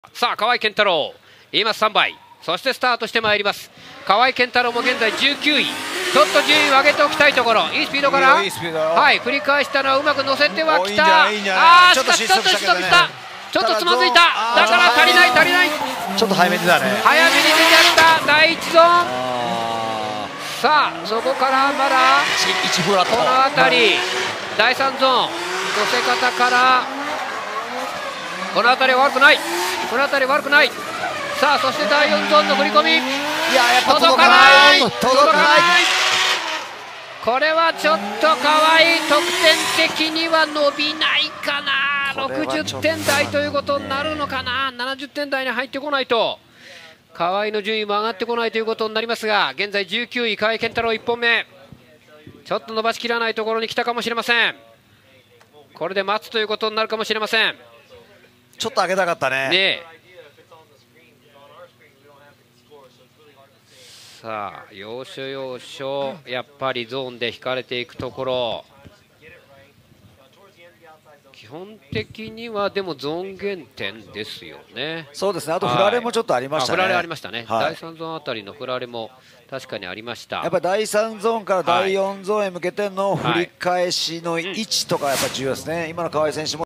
さあ河合健太郎今スタンバイ、そしてスタートしてまいります。河合健太郎も現在19位、ちょっと順位を上げておきたいところ。いいスピードから、はい、繰り返したのはうまく乗せてはきた。ああ、ちょっと失速した、ちょっとつまずいた。だから足りない、 ちょっと早めに出たね。 早めに出ちゃった第1ゾーン。さあそこからまだこの辺り第3ゾーン、乗せ方からこの辺りは悪くない、この辺り悪くない。さあそして第4ゾーンの振り込み、 いややっぱ届かない、 届かない。 これはちょっと河合得点的には伸びないかな。60点台ということになるのかな。70点台に入ってこないと河合の順位も上がってこないということになりますが、現在19位河合健太郎1本目、ちょっと伸ばしきらないところに来たかもしれません。これで待つということになるかもしれません。 ちょっと上げたかったね。 さあ要所要所やっぱりゾーンで引かれていくところ、基本的にはでもゾーン減点ですよね。 そうですね。あとフラレもちょっとありましたね。 フラレありましたね、第3ゾーンあたりのフラレも確かにありました。 やっぱり第3ゾーンから第4ゾーンへ向けての振り返しの位置とかやっぱ重要ですね。今の河合選手も